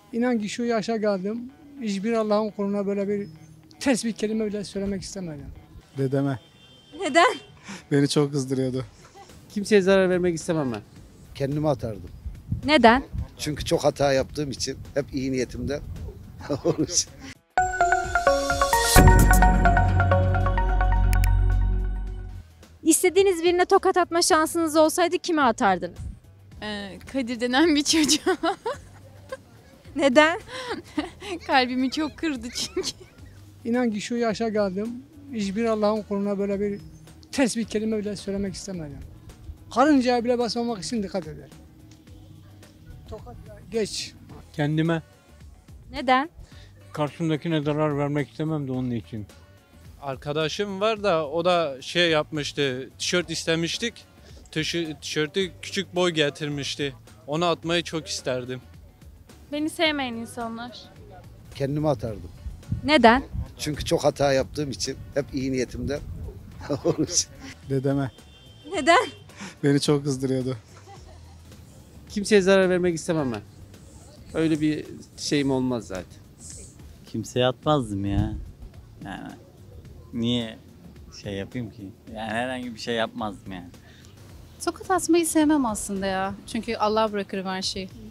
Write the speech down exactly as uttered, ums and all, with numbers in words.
İnan ki şu yaşa geldim. Hiçbir Allah'ın kuluna böyle bir ters bir kelime bile söylemek istemedim. Dedeme. Neden? Beni çok kızdırıyordu. Kimseye zarar vermek istemem ben. Kendime atardım. Neden? Çünkü çok hata yaptığım için hep iyi niyetimde onun için. İstediğiniz birine tokat atma şansınız olsaydı kime atardınız? Ee, Kadir denen bir çocuğa. Neden? Kalbimi çok kırdı çünkü. İnan ki şu yaşa geldim. Hiçbir Allah'ın kuluna böyle bir ters bir kelime bile söylemek istemedim. Karıncaya bile basmamak için dikkat eder. Tokat ya, geç. Kendime, Neden? karşımdakine zarar vermek istemem de onun için. Arkadaşım var da o da şey yapmıştı, tişört istemiştik. Tişö- Tişörtü küçük boy getirmişti. Onu atmayı çok isterdim. Beni sevmeyen insanlar. Kendime atardım. Neden? Çünkü çok hata yaptığım için hep iyi niyetimde onun için. Dedeme. Neden? Beni çok kızdırıyordu. Kimseye zarar vermek istemem ben. Öyle bir şeyim olmaz zaten. Kimseye atmazdım ya. Yani niye şey yapayım ki? Yani herhangi bir şey yapmazdım yani. Tokat atmayı sevmem aslında ya. Çünkü Allah bırakır her şeyi.